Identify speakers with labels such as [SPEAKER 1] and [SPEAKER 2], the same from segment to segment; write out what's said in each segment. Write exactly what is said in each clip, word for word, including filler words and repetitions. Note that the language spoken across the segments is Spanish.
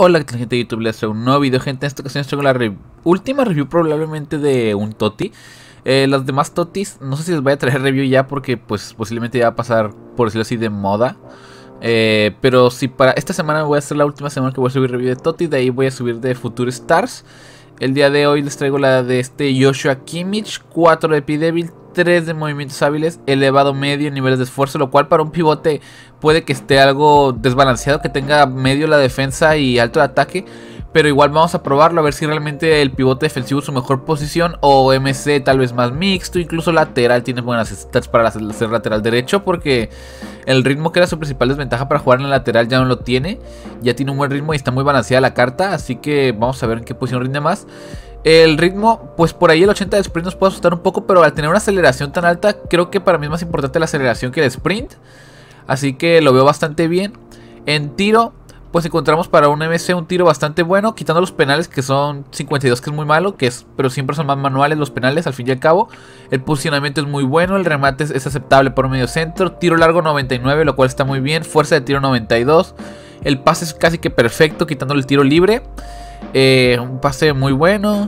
[SPEAKER 1] Hola, ¿qué tal, gente de YouTube? Les traigo un nuevo video, gente. En esta ocasión les traigo la re última review probablemente de un Toti. eh, Los demás Totis no sé si les voy a traer review ya, porque pues posiblemente ya va a pasar, por decirlo así, de moda. eh, Pero si para esta semana voy a hacer la última semana que voy a subir review de Toti. De ahí voy a subir de Future Stars. El día de hoy les traigo la de este Joshua Kimmich, cuatro de P-Devil, tres de movimientos hábiles, elevado medio, niveles de esfuerzo, lo cual para un pivote puede que esté algo desbalanceado, que tenga medio la defensa y alto el ataque. Pero igual vamos a probarlo, a ver si realmente el pivote defensivo es su mejor posición, o M C tal vez más mixto, incluso lateral, tiene buenas stats para ser lateral derecho, porque el ritmo que era su principal desventaja para jugar en el lateral ya no lo tiene. Ya tiene un buen ritmo y está muy balanceada la carta, así que vamos a ver en qué posición rinde más. El ritmo, pues por ahí el ochenta de sprint nos puede asustar un poco, pero al tener una aceleración tan alta, creo que para mí es más importante la aceleración que el sprint. Así que lo veo bastante bien. En tiro, pues encontramos para un M C un tiro bastante bueno, quitando los penales, que son cincuenta y dos, que es muy malo, que es, pero siempre son más manuales los penales al fin y al cabo. El posicionamiento es muy bueno, el remate es, es aceptable por un medio centro, tiro largo noventa y nueve, lo cual está muy bien, fuerza de tiro noventa y dos, el pase es casi que perfecto, quitando el tiro libre. Eh, un pase muy bueno,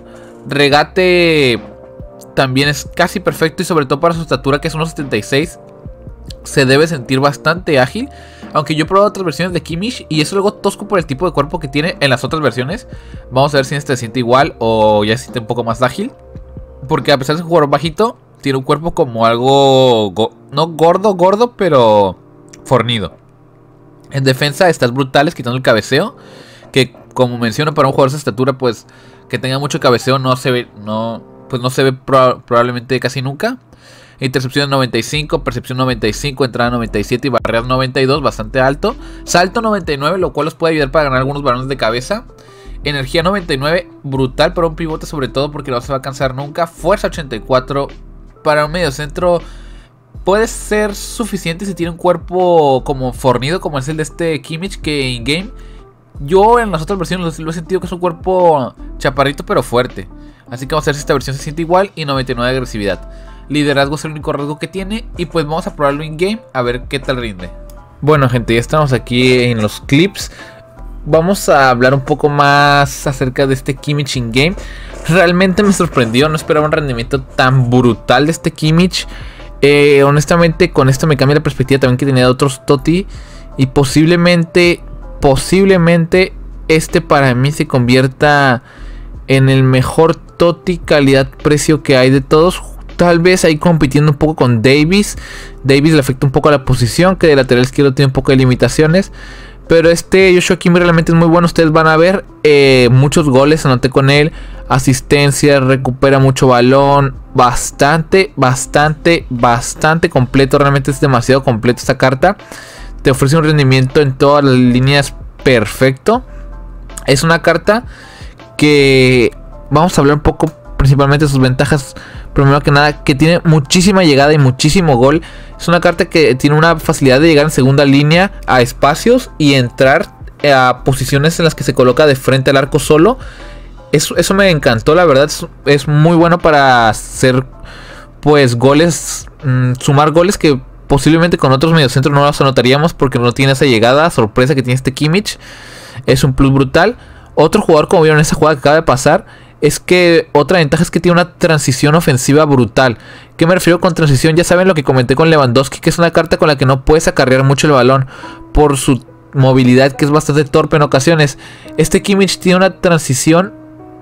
[SPEAKER 1] regate también es casi perfecto, y sobre todo para su estatura, que es uno setenta y seis, se debe sentir bastante ágil. Aunque yo he probado otras versiones de Kimmich y es algo tosco por el tipo de cuerpo que tiene en las otras versiones. Vamos a ver si en este se siente igual o ya se siente un poco más ágil, porque a pesar de ser un jugador bajito, tiene un cuerpo como algo go no gordo, gordo, pero fornido. En defensa estás brutales, quitando el cabeceo, que como menciono, para un jugador de esa estatura, pues que tenga mucho cabeceo no se ve, no, pues no se ve pro probablemente casi nunca. Intercepción noventa y cinco, percepción noventa y cinco, entrada noventa y siete y barreras noventa y dos, bastante alto. Salto noventa y nueve, lo cual los puede ayudar para ganar algunos balones de cabeza. Energía noventa y nueve, brutal para un pivote, sobre todo porque no se va a cansar nunca. Fuerza ochenta y cuatro, para un medio centro puede ser suficiente si tiene un cuerpo como fornido, como es el de este Kimmich, que in game yo en las otras versiones lo he sentido que es un cuerpo chaparrito pero fuerte. Así que vamos a ver si esta versión se siente igual. Y noventa y nueve de agresividad. Liderazgo es el único rasgo que tiene, y pues vamos a probarlo in game a ver qué tal rinde. Bueno, gente, ya estamos aquí en los clips. Vamos a hablar un poco más acerca de este Kimmich in game. Realmente me sorprendió, no esperaba un rendimiento tan brutal de este Kimmich. eh, Honestamente, con esto me cambia la perspectiva también que tenía de otros Toti. Y posiblemente, posiblemente este para mí se convierta en el mejor Toti calidad-precio que hay de todos. Tal vez ahí compitiendo un poco con Davis. Davis le afecta un poco a la posición, que de lateral izquierdo tiene un poco de limitaciones. Pero este Joshua Kimmich realmente es muy bueno. Ustedes van a ver eh, muchos goles, anoté con él. Asistencia, recupera mucho balón. Bastante, bastante, bastante completo. Realmente es demasiado completo esta carta. Te ofrece un rendimiento en todas las líneas perfecto. Es una carta que vamos a hablar un poco principalmente de sus ventajas. Primero que nada, que tiene muchísima llegada y muchísimo gol. Es una carta que tiene una facilidad de llegar en segunda línea a espacios y entrar a posiciones en las que se coloca de frente al arco solo. Eso, eso me encantó, la verdad. Es, es muy bueno para hacer pues goles, mmm, sumar goles que posiblemente con otros mediocentros no los anotaríamos, porque no tiene esa llegada sorpresa que tiene este Kimmich. Es un plus brutal. Otro jugador, como vieron en esa jugada que acaba de pasar, es que otra ventaja es que tiene una transición ofensiva brutal. ¿Qué me refiero con transición? Ya saben lo que comenté con Lewandowski, que es una carta con la que no puedes acarrear mucho el balón por su movilidad, que es bastante torpe en ocasiones. Este Kimmich tiene una transición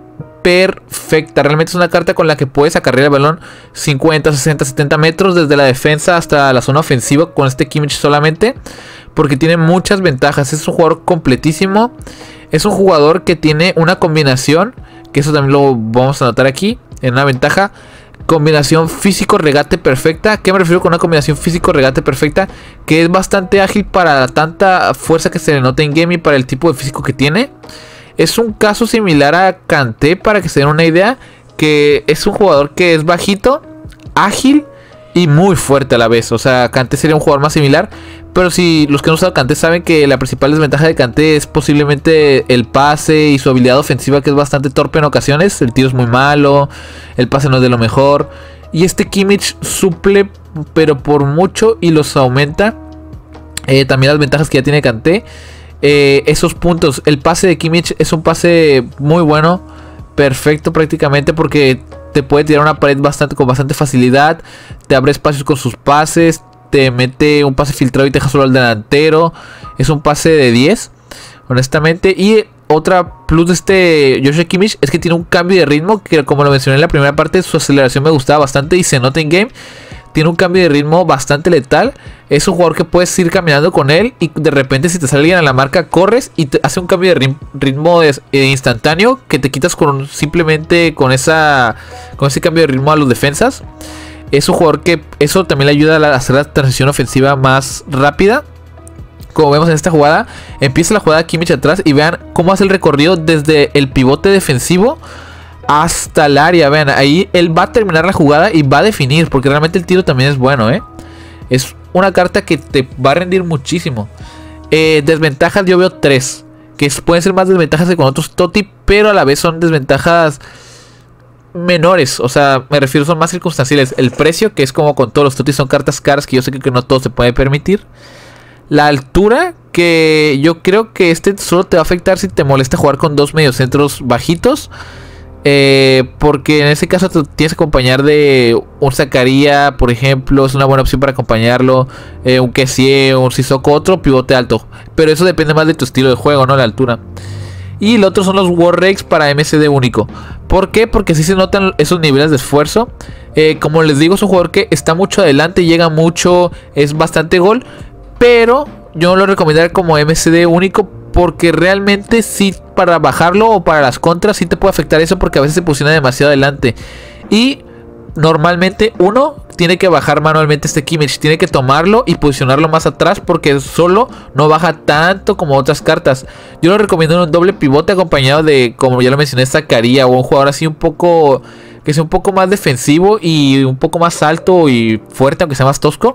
[SPEAKER 1] perfecta. Realmente es una carta con la que puedes acarrear el balón cincuenta, sesenta, setenta metros desde la defensa hasta la zona ofensiva con este Kimmich solamente, porque tiene muchas ventajas. Es un jugador completísimo. Es un jugador que tiene una combinación, que eso también lo vamos a notar aquí en una ventaja. Combinación físico-regate perfecta. ¿Qué me refiero con una combinación físico-regate perfecta? Que es bastante ágil para tanta fuerza que se le nota en game y para el tipo de físico que tiene. Es un caso similar a Kanté, para que se den una idea, que es un jugador que es bajito, ágil y muy fuerte a la vez. O sea, Kanté sería un jugador más similar. Pero si los que no usan Kanté saben que la principal desventaja de Kanté es posiblemente el pase y su habilidad ofensiva, que es bastante torpe en ocasiones. El tiro es muy malo, el pase no es de lo mejor. Y este Kimmich suple, pero por mucho, y los aumenta. eh, También las ventajas que ya tiene Kanté. eh, esos puntos. El pase de Kimmich es un pase muy bueno, perfecto prácticamente, porque te puede tirar una pared bastante, con bastante facilidad, te abre espacios con sus pases, te mete un pase filtrado y te deja solo al delantero. Es un pase de diez, honestamente. Y otra plus de este Joshua Kimmich es que tiene un cambio de ritmo, que como lo mencioné en la primera parte, su aceleración me gustaba bastante y se nota en game. Tiene un cambio de ritmo bastante letal. Es un jugador que puedes ir caminando con él y de repente, si te sale alguien a la marca, corres y te hace un cambio de ritmo de, eh, instantáneo, que te quitas con simplemente con esa con ese cambio de ritmo a los defensas. Es un jugador que eso también le ayuda a hacer la transición ofensiva más rápida. Como vemos en esta jugada, empieza la jugada Kimmich atrás y vean cómo hace el recorrido desde el pivote defensivo hasta el área. Vean, ahí él va a terminar la jugada y va a definir, porque realmente el tiro también es bueno, ¿eh? Es una carta que te va a rendir muchísimo. Eh, desventajas yo veo tres, que pueden ser más desventajas que con otros Totti, pero a la vez son desventajas menores. O sea, me refiero, son más circunstanciales. El precio, que es como con todos los Totti, son cartas caras que yo sé que, que no todo se puede permitir. La altura, que yo creo que este solo te va a afectar si te molesta jugar con dos mediocentros bajitos. Eh, porque en ese caso te tienes que acompañar de un Zakaria, por ejemplo. Es una buena opción para acompañarlo. eh, Un Kessie, un Sissoko, otro pivote alto. Pero eso depende más de tu estilo de juego, no la altura. Y el otro son los Warrakes para M C D único. ¿Por qué? Porque sí se notan esos niveles de esfuerzo. eh, Como les digo, es un jugador que está mucho adelante, llega mucho, es bastante gol. Pero yo lo recomendaría como M C D único, porque realmente sí, para bajarlo o para las contras sí te puede afectar eso, porque a veces se posiciona demasiado adelante. Y normalmente uno tiene que bajar manualmente este Kimmich, tiene que tomarlo y posicionarlo más atrás, porque solo no baja tanto como otras cartas. Yo lo recomiendo en un doble pivote acompañado de, como ya lo mencioné, Zakaria, o un jugador así un poco, que sea un poco más defensivo y un poco más alto y fuerte, aunque sea más tosco.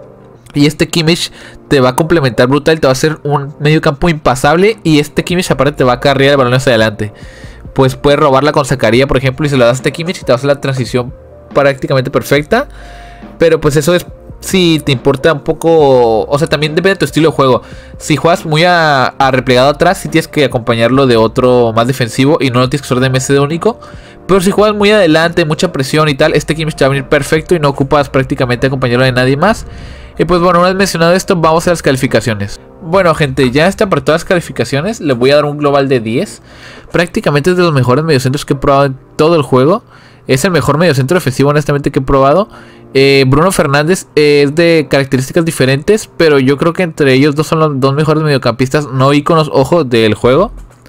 [SPEAKER 1] Y este Kimmich te va a complementar brutal, te va a hacer un medio campo impasable. Y este Kimmich aparte te va a cargar el balón hacia adelante. Pues puedes robarla con Zakaria, por ejemplo, y se lo das a este Kimmich y te va a hacer la transición prácticamente perfecta. Pero pues eso es si te importa un poco. O sea, también depende de tu estilo de juego. Si juegas muy a, a replegado atrás, si tienes que acompañarlo de otro más defensivo y no lo tienes que usar de M C D único. Pero si juegas muy adelante, mucha presión y tal, este Kimmich te va a venir perfecto y no ocupas prácticamente acompañarlo de nadie más. Y pues bueno, una vez mencionado esto, vamos a las calificaciones. Bueno, gente, ya está para todas las calificaciones. Le voy a dar un global de diez. Prácticamente es de los mejores mediocentros que he probado en todo el juego. Es el mejor mediocentro defensivo, honestamente, que he probado. eh, Bruno Fernández eh, es de características diferentes, pero yo creo que entre ellos dos son los dos mejores mediocampistas no íconos, ojo, del juego.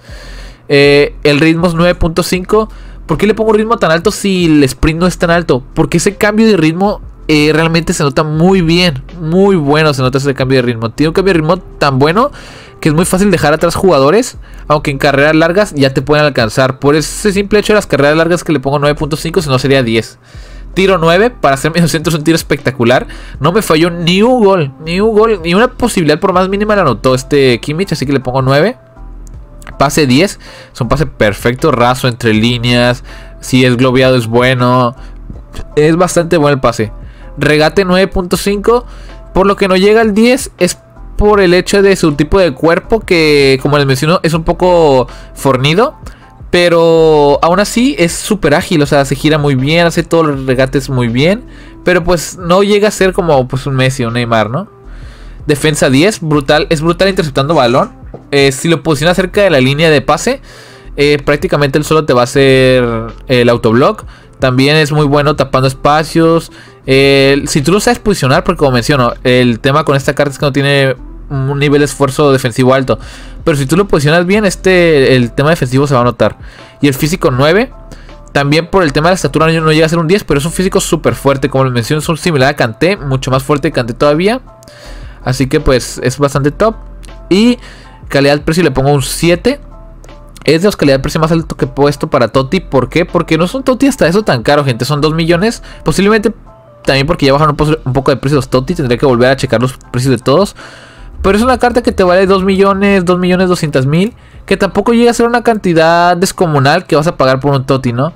[SPEAKER 1] eh, El ritmo es nueve punto cinco. ¿Por qué le pongo ritmo tan alto si el sprint no es tan alto? Porque ese cambio de ritmo Eh, realmente se nota muy bien, muy bueno se nota ese cambio de ritmo. Tiene un cambio de ritmo tan bueno que es muy fácil dejar atrás jugadores, aunque en carreras largas ya te pueden alcanzar. Por ese simple hecho de las carreras largas que le pongo nueve punto cinco, si no sería diez. Tiro nueve, para hacer medio centro es un tiro espectacular. No me falló ni un gol, ni un gol, ni una posibilidad por más mínima la anotó este Kimmich, así que le pongo nueve. Pase diez, es un pase perfecto, raso, entre líneas. Si es globeado es bueno. Es bastante bueno el pase. Regate nueve punto cinco. Por lo que no llega al diez es por el hecho de su tipo de cuerpo, que como les menciono es un poco fornido, pero aún así es súper ágil. O sea, se gira muy bien, hace todos los regates muy bien, pero pues no llega a ser como pues un Messi o un Neymar, ¿no? Defensa diez, brutal, es brutal interceptando balón. eh, Si lo posiciona cerca de la línea de pase, eh, prácticamente él solo te va a hacer el autoblock. También es muy bueno tapando espacios. Eh, si tú lo sabes posicionar, porque como menciono, el tema con esta carta es que no tiene un nivel de esfuerzo defensivo alto. Pero si tú lo posicionas bien, este el tema defensivo se va a notar. Y el físico nueve, también por el tema de la estatura no llega a ser un diez, pero es un físico súper fuerte. Como les menciono, es un similar a Kanté, mucho más fuerte que Kanté todavía. Así que pues es bastante top. Y calidad-precio le pongo un siete. Es de los calidad-precio más alto que he puesto para Totti. ¿Por qué? Porque no es un Totti hasta eso tan caro, gente. Son dos millones. Posiblemente también porque ya bajaron un, un poco de precio los Totti. Tendré que volver a checar los precios de todos. Pero es una carta que te vale dos millones, dos millones doscientos mil. Que tampoco llega a ser una cantidad descomunal que vas a pagar por un Totti, ¿no?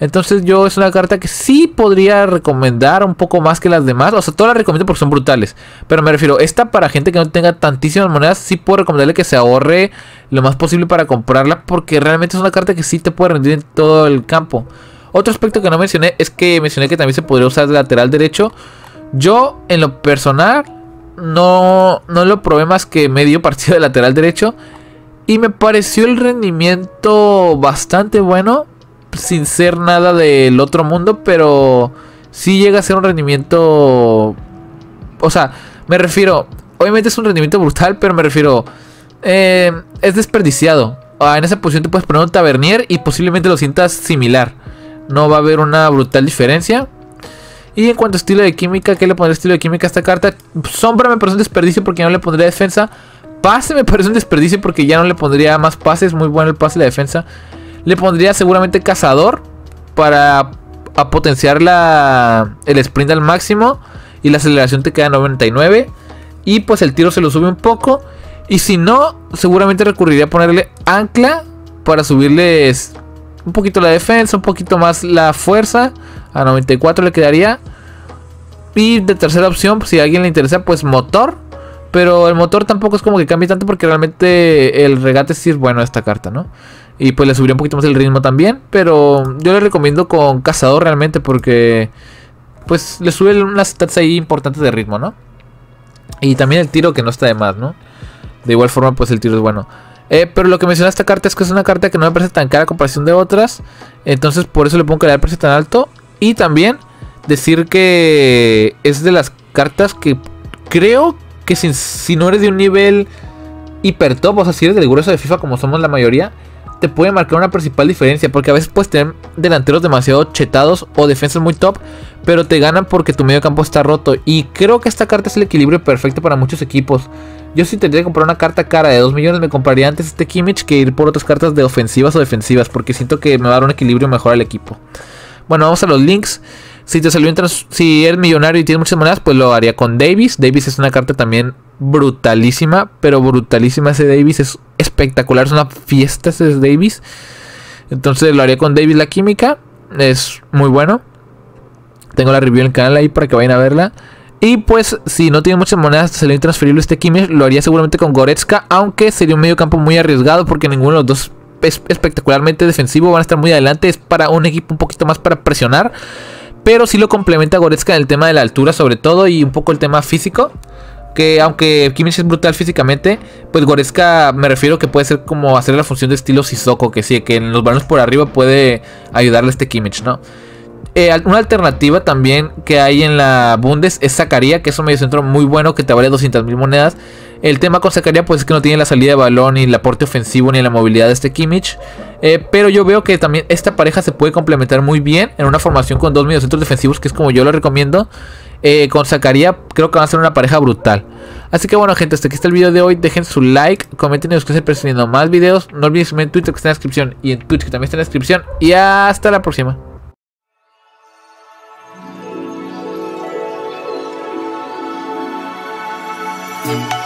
[SPEAKER 1] Entonces yo es una carta que sí podría recomendar un poco más que las demás. O sea, todas las recomiendo porque son brutales. Pero me refiero, esta para gente que no tenga tantísimas monedas, sí puedo recomendarle que se ahorre lo más posible para comprarla. Porque realmente es una carta que sí te puede rendir en todo el campo. Otro aspecto que no mencioné es que mencioné que también se podría usar de lateral derecho. Yo, en lo personal, no, no lo probé más que medio partido de lateral derecho. Y me pareció el rendimiento bastante bueno, sin ser nada del otro mundo, pero sí llega a ser un rendimiento... O sea, me refiero... Obviamente es un rendimiento brutal, pero me refiero... Eh, es desperdiciado. Ah, en esa posición te puedes poner un Tavernier y posiblemente lo sientas similar. No va a haber una brutal diferencia. Y en cuanto a estilo de química, ¿qué le pondré estilo de química a esta carta? Sombra me parece un desperdicio porque ya no le pondría defensa. Pase me parece un desperdicio porque ya no le pondría más pases. Muy bueno el pase y la defensa. Le pondría seguramente cazador para a potenciar la, el sprint al máximo. Y la aceleración te queda noventa y nueve. Y pues el tiro se lo sube un poco. Y si no, seguramente recurriría a ponerle ancla para subirles un poquito la defensa, un poquito más la fuerza. A noventa y cuatro le quedaría. Y de tercera opción, pues, si a alguien le interesa, pues motor. Pero el motor tampoco es como que cambie tanto porque realmente el regate sí es bueno a esta carta, ¿no? Y pues le subiría un poquito más el ritmo también. Pero yo le recomiendo con cazador realmente porque pues le sube unas stats ahí importantes de ritmo, ¿no? Y también el tiro que no está de más, ¿no? De igual forma pues el tiro es bueno. Eh, pero lo que menciona esta carta es que es una carta que no me parece tan cara a comparación de otras. Entonces por eso le pongo que le da el precio tan alto. Y también decir que es de las cartas que creo que si, si no eres de un nivel hiper top, o sea, si eres del grueso de FIFA como somos la mayoría, te puede marcar una principal diferencia. Porque a veces puedes tener delanteros demasiado chetados o defensas muy top, pero te ganan porque tu medio campo está roto. Y creo que esta carta es el equilibrio perfecto para muchos equipos. Yo si tendría que comprar una carta cara de dos millones, me compraría antes este Kimmich que ir por otras cartas de ofensivas o defensivas, porque siento que me va a dar un equilibrio mejor al equipo. Bueno, vamos a los links. Si te salió en trans si eres millonario y tienes muchas monedas, pues lo haría con Davis. Davis es una carta también brutalísima, pero brutalísima. Ese Davis es espectacular, es una fiesta ese Davis. Entonces lo haría con Davis la química. Es muy bueno. Tengo la review en el canal ahí para que vayan a verla. Y pues si no tiene muchas monedas, te salió intransferible este Kimmich, lo haría seguramente con Goretzka, aunque sería un medio campo muy arriesgado porque ninguno de los dos es espectacularmente defensivo, van a estar muy adelante, es para un equipo un poquito más para presionar. Pero sí lo complementa Goretzka en el tema de la altura sobre todo y un poco el tema físico. Que aunque Kimmich es brutal físicamente, pues Goretzka me refiero que puede ser como hacer la función de estilo Sissoko, que sí, que en los balones por arriba puede ayudarle a este Kimmich, ¿no? Eh, una alternativa también que hay en la Bundes es Zakaria, que es un mediocentro muy bueno que te vale doscientas mil monedas. El tema con Zakaria pues es que no tiene la salida de balón, ni el aporte ofensivo, ni la movilidad de este Kimmich. Eh, pero yo veo que también esta pareja se puede complementar muy bien en una formación con dos mediocentros defensivos, que es como yo lo recomiendo. Eh, con Zakaria creo que va a ser una pareja brutal. Así que bueno gente, hasta aquí está el video de hoy. Dejen su like, comenten y busquen presentando más videos. No olviden seguirme en Twitter que está en la descripción, y en Twitch que también está en la descripción. Y hasta la próxima.
[SPEAKER 2] Thank you.